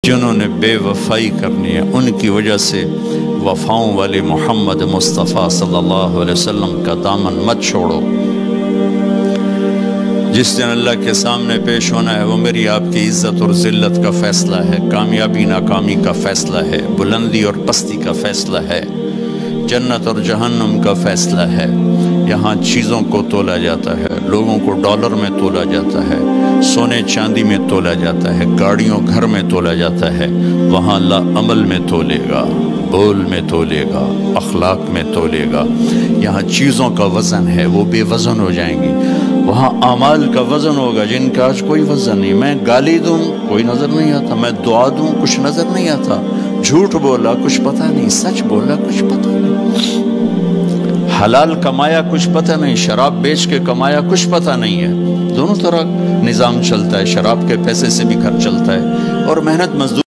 جنہوں نے بے وفائی کرنی ہے ان کی وجہ سے وفاؤں والے محمد مصطفیٰ صلی اللہ علیہ وسلم کا دامن مت چھوڑو۔ جس دن اللہ کے سامنے پیش ہونا ہے وہ میری آپ کی عزت اور ذلت کا فیصلہ ہے، کامیابی ناکامی کا فیصلہ ہے، بلندی اور پستی کا فیصلہ ہے، جنت اور جہنم کا فیصلہ ہے۔ یہاں چیزوں کو تولا جاتا ہے، لوگوں کو ڈالر میں تولا جاتا ہے، سونے چاندی میں تولا جاتا ہے، گاڑیوں گھر میں تولا جاتا ہے۔ وہاں اللہ عمل میں تولے گا، بول میں تولے گا، اخلاق میں تولے گا۔ یہاں چیزوں کا وزن ہے، وہ بے وزن ہو جائیں گی۔ وہاں اعمال کا وزن ہوگا جن کا آج کوئی وزن نہیں۔ میں گالی دوں کوئی نظر نہیں آتا، میں دعا دوں کچھ نظر نہیں آتا، جھوٹ بولا کچھ پتہ نہیں، سچ بولا کچھ پتہ نہیں، حلال کمایا کچھ پتہ نہیں، شراب بیچ کے کمایا کچھ پتہ نہیں ہے۔ دونوں طرح نظام چلتا ہے، شراب کے پیسے سے بھی گھر چلتا ہے اور محنت مزدور